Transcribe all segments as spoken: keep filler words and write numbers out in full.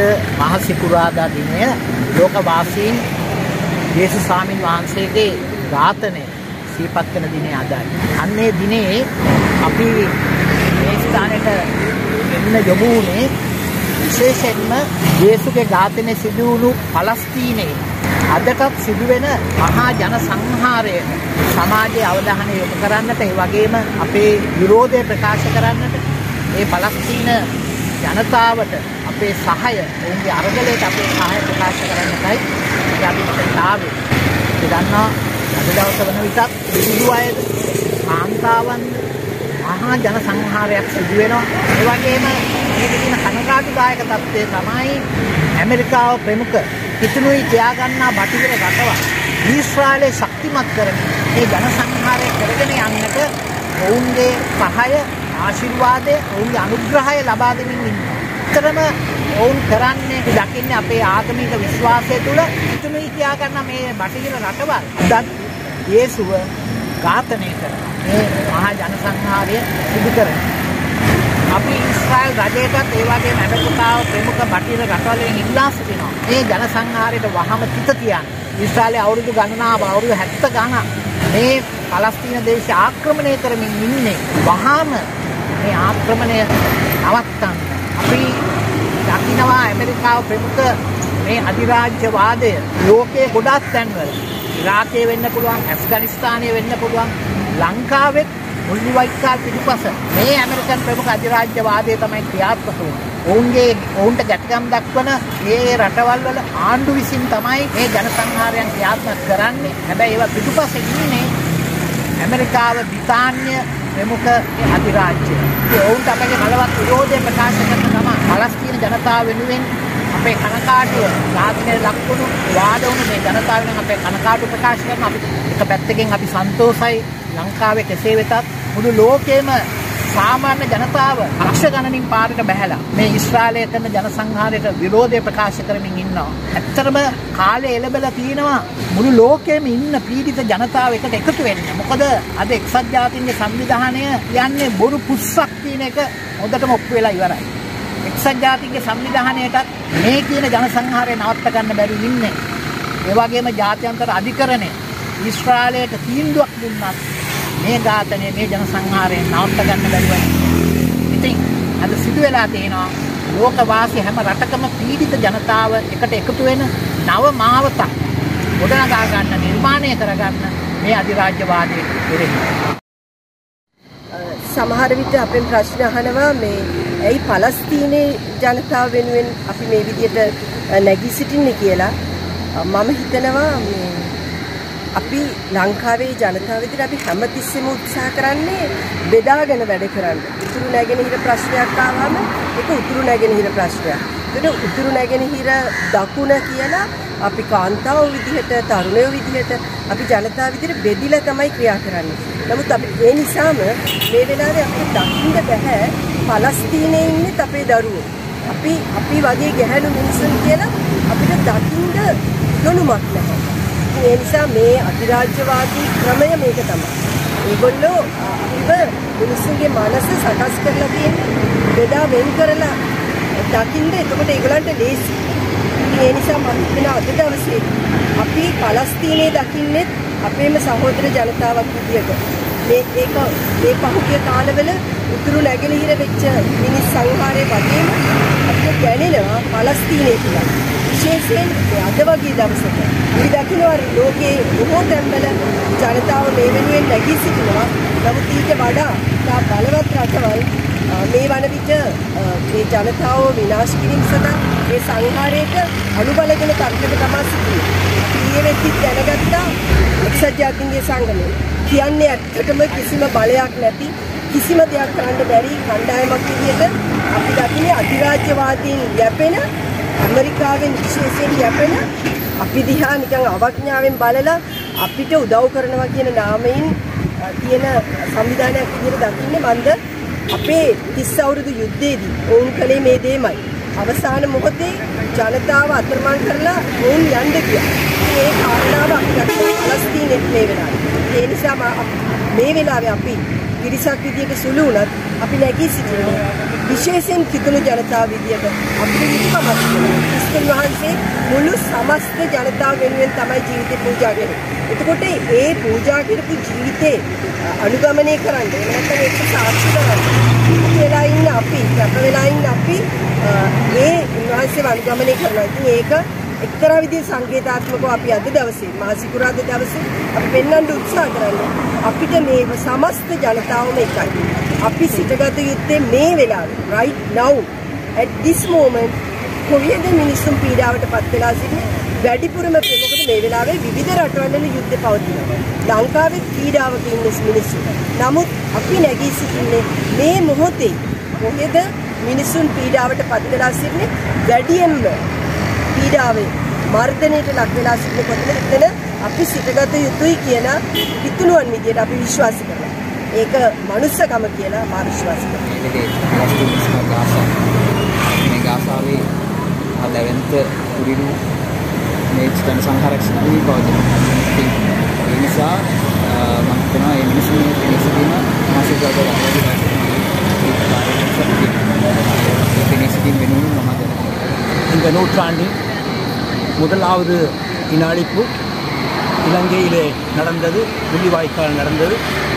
මහ සිකුරාදා දිනය ලෝකවාසීන් යේසුස් ස්වාමීන් වහන්සේගේ ඝාතනය සිහිපත් කරන දිනේ අදයි. අන්නේ දිනේ අපි මේ ස්ථානයට එන්න යොමු වුණේ විශේෂයෙන්ම යේසුගේ ඝාතනය සිදු වුණු පලස්තීනයේ අදටත් සිදුවෙන මහා ජන සංහාරය සමාජයේ අවධානය යොමු කරන්නට, ඒ වගේම අපේ විරෝධය ප්‍රකාශ කරන්නට, ඒ පලස්තීන ජනතාවට අපේ සහාය, ඔවුන්ගේ අරගලයට අපේ සහාය ප්‍රකාශ කරන්නටයි අපි මෙතනට ආවේ. ඒ දන්නා අද දවස වන විටත් විදුලි අයද, කාන්තාවන් මහා ජන සංහාරයක් සිදු වෙනවා. ඒ වගේම මේකේ තියෙන කනගාටුදායක තත්ත්වය තමයි ඇමරිකාව ප්‍රමුඛ පිටුනුයි තියාගන්නා බටහිර රටවල් ඊශ්‍රායලය ශක්තිමත් කරමින් මේ ජන සංහාරය කරගෙන යන්නට ඔවුන්ගේ සහාය, ආශිර්වාදය, ඔවුන්ගේ අනුග්‍රහය ලබා දෙමින් ඉන්නවා. ඇත්තටම ඔවුන් කරන්නේ දකින්නේ අපේ ආගමික විශ්වාසය තුළ පිටුනුයි තියාගන්න මේ බටහිර රටවල් අදත් යේසුව ඝාතනය කරනවා. මේ මහා ජන සංහාරය සිදු කරනවා. අපි ඊශ්‍රායල් රජයටත් ඒ වගේම ඇමරිකාව ප්‍රමුඛ බටහිර රටවලින් ඉල්ලා සිටිනවා මේ ජන සංහාරයට වහම තිත තියන්න. ඊශ්‍රායලයේ අවුරුදු ගණනාව අවුරුදු හැත්තෑ ගණන් මේ පලස්තීන දේශය ආක්‍රමණය කරමින් ඉන්නේ. වහම මේ ආක්‍රමණය නවත්තන්න. අපි දකිනවා ඇමරිකාව ප්‍රමුඛ මේ අධිරාජ්‍යවාදය ලෝකයේ ගොඩක් තැන්වල, ඉරාකයේ වෙන්න පුළුවන්, ඇෆ්ගනිස්තානයේ වෙන්න පුළුවන්, ලංකාවෙත් මුල්ලිවයිකාල් පිටුපස මේ ඇමරිකන් ප්‍රමුඛ අධිරාජ්‍යවාදය තමයි ක්‍රියාත්මක වෙන්නේ. ඔවුන්ගේ ඔවුන්ට ගැටගම් දක්වන මේ රටවල් වල ආණ්ඩු විසින් තමයි මේ ජන සංහාරයන් ක්‍රියාත්මක කරන්නේ. හැබැයි ඒවා පිටුපස ඉන්නේ ඇමරිකාව, බ්‍රිතාන්‍ය ප්‍රමුඛ අධිරාජ්‍ය. ඒ ඔවුන්ට අපගේ බලවත් විරෝධය ප්‍රකාශ කරන තමයි පලස්තීන ජනතාව වෙනුවෙන් අපේ කනකාටුව ඝාතනයට ලක්වුණු වාද වුණු මේ ජනතාව වෙනුවෙන් අපේ කනකාටුව ප්‍රකාශ කරන අපි එක පැත්තකින් අපි සන්තෝෂයි. ලංකාවේ කෙසේ වෙතත් මුළු ලෝකෙම සාමාන්‍ය ජනතාව ලක්ෂ ගණනින් පාරට බැහැලා මේ ඊශ්‍රායලයේ කරන ජන සංහාරයට විරෝධය ප්‍රකාශ කරමින් ඉන්නවා. ඇත්තටම කාලේ එළබලා තියෙනවා මුළු ලෝකෙම ඉන්න පීඩිත ජනතාව එකට එකතු වෙන්න. මොකද අද එක්සත් ජාතීන්ගේ සංවිධානය කියන්නේ බොරු පුස්සක් කියන එක හොඳටම ඔප්පු වෙලා ඉවරයි. එක්සත් ජාතීන්ගේ සංවිධානයටත් මේ කියන ජන සංහාරය නවත්ත ගන්න බැරි ඉන්නේ. ඒ වගේම ජාත්‍යන්තර අධිකරණය ඊශ්‍රායලයට තීන්දුවක් දුන්නත් මේ ඝාතනය, මේ ජන සංහාරය නවත්ත ගන්න බැරුවයි. ඉතින් අද සිදු වෙලා තියෙනවා ලෝකවාසී හැම රටකම පීඩිත ජනතාව එකට එකතු වෙන නව මාවතක් ගොඩනගා ගන්න, නිර්මාණය කරගන්න මේ අධිරාජ්‍යවාදයේ කෙරෙහි. සමහර විට අපෙන් ප්‍රශ්න අහනවා මේ ඇයි පලස්තීනයේ ජනතාව වෙනුවෙන් අපි මේ විදිහට නැගී සිටින්නේ කියලා. මම හිතනවා මේ අපි ලංකාවේ ජනතාව විදිහට අපි හැමතිස්සෙම උත්සාහ කරන්නේ බෙදාගෙන වැඩ කරන්න. උතුරු නැගෙනහිර ප්‍රශ්නයක් ආවම ඒක උතුරු නැගෙනහිර ප්‍රශ්නයක්. ඒක උතුරු නැගෙනහිර දකුණ කියලා අපි කාන්තාව විදිහට, තරුණයෝ විදිහට අපි ජනතාව විදිහට බෙදිලා තමයි ක්‍රියා කරන්නේ. නමුත් අපි ඒ නිසාම මේ වෙලාවේ අපිට දකින්න බෑ පලස්තීනයේ ඉන්නේ අපේ දරුවෝ. අපි අපි වගේ ගැහැණු මිනිසුන් කියලා අපිට දකින්න ගොනුමක් නැහැ. ඒ නිසා මේ අධිරාජ්‍යවාදී ක්‍රමය මේක තමයි. ඒගොල්ලෝ අපිව මිනිස්සුන්ගේ මනස සකස් කරලා තියෙන්නේ බෙදා වෙන් කරලා දකින්න. එතකොට ඒගොල්ලන්ට ලේසි. ඒ නිසා මම හිතන අද දවසේ අපි පලස්තීනයේ දකින්නේ අපේම සහෝදර ජනතාවක් විදියට. මේ ඒක මේ පහුගිය කාලවල උතුරු නැගෙනහිර වෙච්ච මිනිස් සංහාරයේ වගේම අපිට දැනෙනවා පලස්තීනයේ කියලා. විශේෂයෙන් අද වගේ දවසක අපි දකිනවා ලෝකයේ බොහෝ තැන්වල ජනතාව මේ වෙනුවෙන් නැගී සිටිනවා. නමුත් ඊට වඩා තා බලවත් රටවල් මේ වන විට මේ ජනතාව විනාශ කිරීම සඳහා මේ සංහාරයට අනුබලගෙන තර්කයක තමයි සිටින්නේ. ඊයේ වෙද්දි දැනගත්තා එක්සත් ජාතීන්ගේ සංගමය කියන්නේ ඇත්තටම කිසිම බලයක් නැති, කිසිම දෙයක් කරන්න බැරි කණ්ඩායමක් විදිහට අපි දකින්නේ අධිරාජ්‍යවාදීන් යැපෙන, ඇමරිකාවෙන් විශේෂයෙන් යැපෙන, අපි දිහා නිකන් අවඥාවෙන් බලලා අපිට උදව් කරනවා කියන නාමයෙන් තියෙන සංවිධානයක් විදිහට දකින්නේ. මන්ද අපේ තිස් අවුරුදු යුද්ධයේදී ඔවුන් කළේ මේ දෙයමයි. අවසාන මොහොතේ ජනතාව අතරමං කරලා ඔවුන් යන්න ගියා. මේ කාරණාව අපි දකිනවා පලස්තීනයේ මේ වෙලාවේ. ඒ නිසා මේ වෙලාවේ අපි පිරිසක් විදියට සුළු වුණත් අපි නැගී සිටින්නේ විශේෂයෙන් කිතුණු ජනතාව විදියට අපේ ඉස්කමක් ක්‍රිස්තුන් වහන්සේ මුළු සමස්ත ජනතාව වෙනුවෙන් තමයි ජීවිතේ පූජා කරන්නේ. එතකොට ඒ පූජා කරපු ජීවිතේ අනුගමනය කරන්න නැත්නම් ඒක සාක්ෂි කරන්න වෙලා ඉන්න අපි කැප වෙලා ඉන්න අපි ඒ උන්වහන්සේව අනුගමනය කරනවා. ඉතින් ඒක එක්තරා විදිහේ සංකේතාත්මකව අපි අද දවසේ මහා සිකුරාදා දවසේ අපි පෙන්වන්න උත්සාහ කරන්නේ අපිට මේ සමස්ත ජනතාවම එකයි. අපි සිටගත යුත්තේ මේ වෙලාවේ right now at this moment කොහේද මිනිසුන් පීඩාවට පත් වෙලා සිටින්නේ වැඩිපුරම මොකද මේ වෙලාවේ විවිධ රටවල යුද්ධ පවතිනවා. ලංකාවේ පීඩාවක ඉන්න මිනිස්සු. නමුත් අපි නැගී සිටින්නේ මේ මොහොතේ කොහේද මිනිසුන් පීඩාවට පත් වෙලා සිටින්නේ වැඩියෙන්ම පීඩාවේ මර්ධනයට ලක් වෙලා සිටින කොටද එතන අපි සිටගත යුතුයි කියන පිටුනුවන් විදියට අපි විශ්වාස කරනවා. ඒක මනුස්සකම කියලා මා විශ්වාස කරනවා. මේ ගාසාවේ ලැබෙන්ත කුරිරු මේ ජන සංහාරක්ෂණී පවතිනවා. ඒ නිසා මම හිතනවා මේ මිනිස්සු මිනිස්සුම මාසික වලට இந்த நூற்றாண்டில் முதலாவது இனஅழிப்பு இலங்கையிலே நடந்தது, முள்ளிவாய்க்கால் நடந்தது.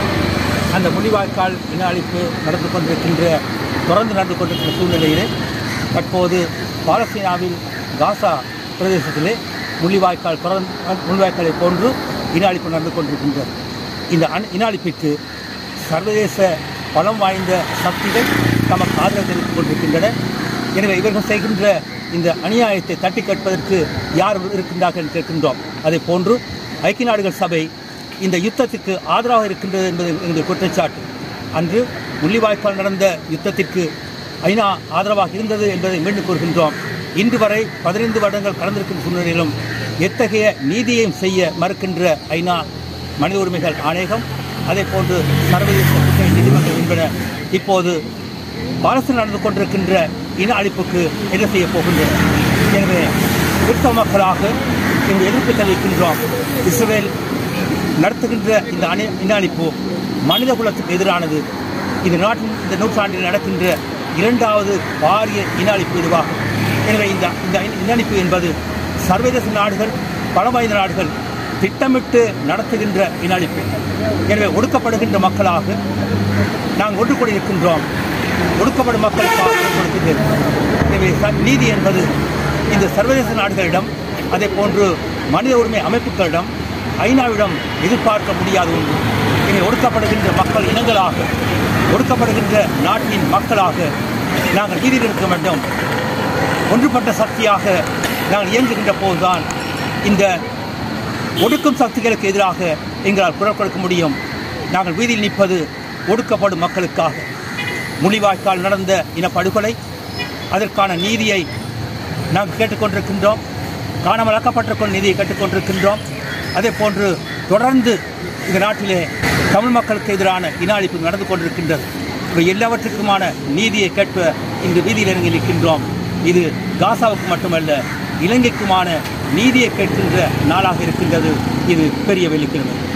அந்த முள்ளிவாய்க்கால் இனஅழிப்பு நடந்து கொண்டிருக்கின்ற தொடர்ந்து நடந்து கொண்டிருக்கின்ற சூழ்நிலையிலே தற்போது பாலஸ்தீனாவில் காசா பிரதேசத்திலே முள்ளிவாய்க்கால் தொடர்ந்து முள்ளிவாய்க்காலை போன்று இனஅழிப்பு நடந்து கொண்டிருக்கின்றது. இந்த இனஅழிப்பிற்கு சர்வதேச பலம் வாய்ந்த சக்திகள் தமக்கு ஆதரவு தெரிவித்துக் கொண்டிருக்கின்றன. எனவே இவர்கள் செய்கின்ற இந்த அநியாயத்தை தட்டி கேட்பதற்கு யார் இருக்கின்றார்கள் என்று கேட்கின்றோம். அதே போன்று ஐக்கிய நாடுகள் சபை இந்த யுத்தத்திற்கு ஆதரவாக இருக்கின்றது என்பது எங்கள் குற்றச்சாட்டு. அன்று முள்ளிவாய்க்கால் நடந்த யுத்தத்திற்கு ஐநா ஆதரவாக இருந்தது என்பதை மீண்டும் கூறுகின்றோம். இன்று வரை பதினைந்து வருடங்கள் கடந்திருக்கும் சூழ்நிலையிலும் எத்தகைய நீதியையும் செய்ய மறுக்கின்ற ஐநா மனித உரிமைகள் ஆணையகம், அதே போன்று சர்வதேச குற்ற நீதிமன்றம் என்பன இப்போது பாலஸ்தீனம் நடந்து கொண்டிருக்கின்ற இன அழிப்புக்கு என்ன செய்ய போகின்றன. எனவே கிறிஸ்தவ மக்களாக இந்த எதிர்ப்பு தெரிவிக்கின்றோம். இஸ்ரேல் நடத்துகின்ற இந்த அணி இன அழிப்பு மனித குலத்துக்கு எதிரானது. இந்த நாட்டின் இந்த நூற்றாண்டில் நடக்கின்ற இரண்டாவது பாரிய இன அழிப்பு இதுவாகும். எனவே இந்த இந்த இன அழிப்பு என்பது சர்வதேச நாடுகள், பல வாய்ந்த நாடுகள் திட்டமிட்டு நடத்துகின்ற இன அழிப்பு. எனவே ஒடுக்கப்படுகின்ற மக்களாக நாங்கள் ஒன்று கூடி இருக்கின்றோம். ஒடுக்கப்படும் மக்களுக்காக கொடுக்கின்றோம். எனவே நீதி என்பது இந்த சர்வதேச நாடுகளிடம், அதே போன்று மனித உரிமை அமைப்புகளிடம், ஐநாவிடம் எதிர்பார்க்க முடியாத ஒன்று. எனவே ஒடுக்கப்படுகின்ற மக்கள் இனங்களாக, ஒடுக்கப்படுகின்ற நாட்டின் மக்களாக நாங்கள் நீதியில் இருக்க வேண்டும். ஒன்றுபட்ட சக்தியாக நாங்கள் இயங்குகின்ற போதுதான் இந்த ஒடுக்கும் சக்திகளுக்கு எதிராக எங்களால் குரல் கொடுக்க முடியும். நாங்கள் வீதியில் நிற்பது ஒடுக்கப்படும் மக்களுக்காக. முள்ளிவாய்க்கால் நடந்த இனப்படுகொலை, அதற்கான நீதியை நாங்கள் கேட்டுக்கொண்டிருக்கின்றோம். காணாமலாக்கப்பட்டிருக்கும் நீதியை கேட்டுக்கொண்டிருக்கின்றோம். அதே போன்று தொடர்ந்து இந்த நாட்டிலே தமிழ் மக்களுக்கு எதிரான இன அழிப்பு நடந்து கொண்டிருக்கின்றது. இவை எல்லாவற்றுக்குமான நீதியை கேட்ப இன்று வீதியில் இறங்கி நிற்கின்றோம். இது காசாவுக்கு மட்டுமல்ல, இலங்கைக்குமான நீதியை கேட்கின்ற நாளாக இருக்கின்றது. இது பெரிய வெள்ளிக்கிழமை.